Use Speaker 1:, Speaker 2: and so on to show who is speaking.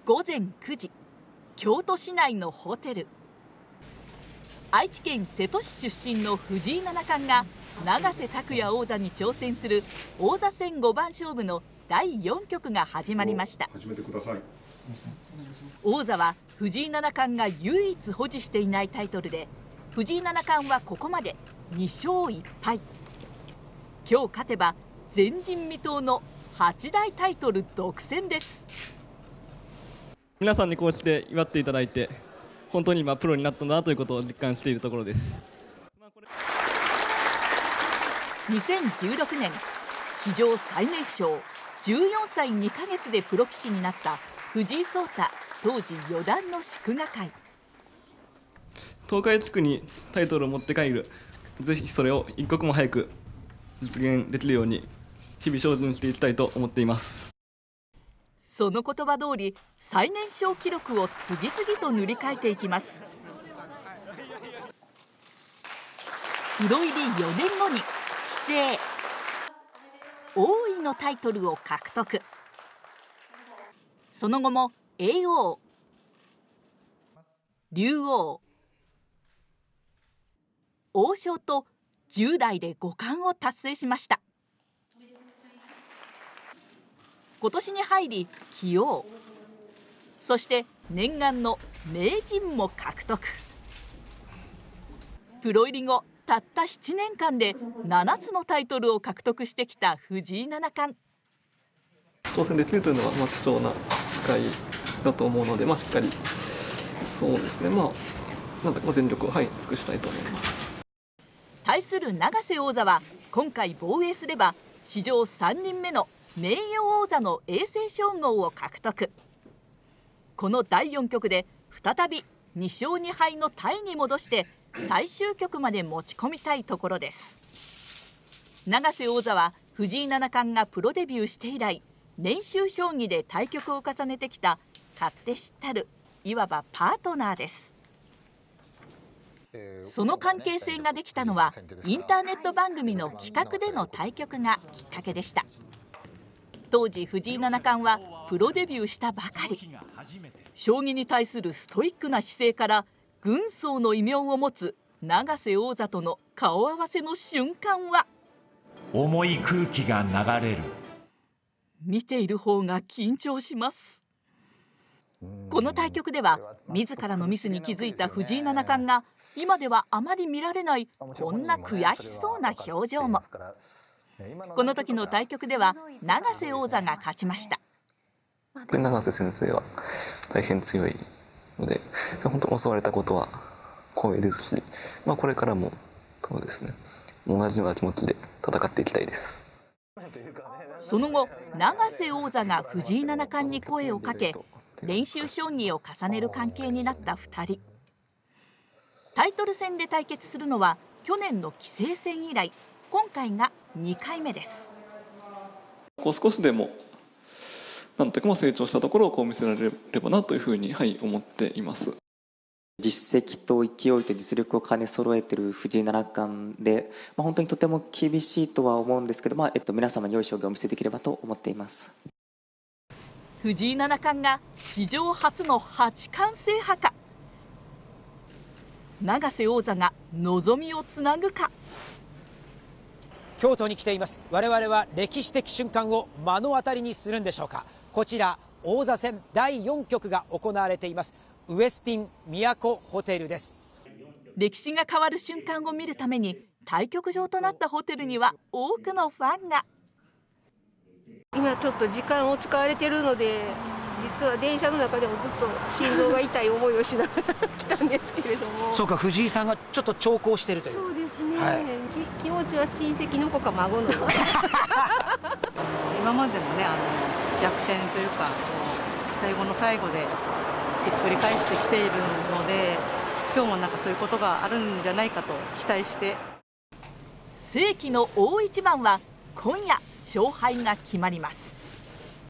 Speaker 1: 午前9時、京都市内のホテル。愛知県瀬戸市出身の藤井七冠が永瀬拓矢王座に挑戦する王座戦5番勝負の第4局が始まりました。
Speaker 2: 始めてください。
Speaker 1: 王座は藤井七冠が唯一保持していないタイトルで、藤井七冠はここまで2勝1敗。今日勝てば前人未到の8大タイトル独占です。
Speaker 3: 皆さんにこうして祝っていただいて、本当に今プロになったんだなということを実感しているところです。
Speaker 1: 2016年、史上最年少14歳2ヶ月でプロ棋士になった藤井聡太当時四段の祝賀会。
Speaker 3: 東海地区にタイトルを持って帰る、ぜひそれを一刻も早く実現できるように日々精進していきたいと思っています。
Speaker 1: その言葉通り、最年少記録を次々と塗り替えていきます。プロ入り4年後に棋聖、王位のタイトルを獲得。その後も叡王、竜王、王将と10代で五冠を達成しました。今年に入り棋王、そして念願の名人も獲得。プロ入り後たった7年間で7つのタイトルを獲得してきた藤井七冠。
Speaker 3: 挑戦できるというのは貴重な機会だと思うので、しっかりそうですね、全力を、尽くしたいと思います。
Speaker 1: 対する永瀬王座は今回防衛すれば史上3人目の名誉王座の永世称号を獲得。この第4局で再び2勝2敗のタイに戻して最終局まで持ち込みたいところです。永瀬王座は藤井七冠がプロデビューして以来、練習将棋で対局を重ねてきた勝手知ったるいわばパートナーです。その関係性ができたのはインターネット番組の企画での対局がきっかけでした。当時藤井七冠はプロデビューしたばかり。将棋に対するストイックな姿勢から軍曹の異名を持つ永瀬王座との顔合わせの瞬間は
Speaker 4: 重い空気が流れる。
Speaker 1: 見ている方が緊張します。この対局では自らのミスに気づいた藤井七冠が今ではあまり見られないこんな悔しそうな表情も。この時の対局では永瀬王座が勝ちました。
Speaker 5: 永瀬先生は大変強いので、本当教われたことは光栄ですし、これからもそうですね、同じような気持ちで戦っていきたいです。
Speaker 1: その後、永瀬王座が藤井七冠に声をかけ、練習将棋を重ねる関係になった2人。タイトル戦で対決するのは去年の棋聖戦以来、今回が2回目です。
Speaker 3: 少しでもなんとか成長したところを見せられればなというふうに、思っています。
Speaker 6: 実績と勢いと実力を兼ね揃えている藤井七冠で、本当にとても厳しいとは思うんですけど、皆様に良い将棋をお見せできればと思っています。
Speaker 1: 藤井七冠が史上初の八冠制覇か、永瀬王座が望みをつなぐか。
Speaker 7: 京都に来ています。我々は歴史的瞬間を目の当たりにするんでしょうか。こちら王座戦第4局が行われていますウエスティン都ホテルです。
Speaker 1: 歴史が変わる瞬間を見るために対局場となったホテルには多くのファンが。
Speaker 8: 今ちょっと時間を使われているので、実は電車の中でもずっと心臓が痛い思いをしながら来たんですけれども。
Speaker 7: そうか、藤井さんがちょっと長考しているという。
Speaker 8: そうですね、気持ちは親戚の子か孫の子
Speaker 9: 今までもね、逆転というか最後の最後でひっくり返してきているので、今日もそういうことがあるんじゃないかと期待して。
Speaker 1: 世紀の大一番は今夜勝敗が決まります。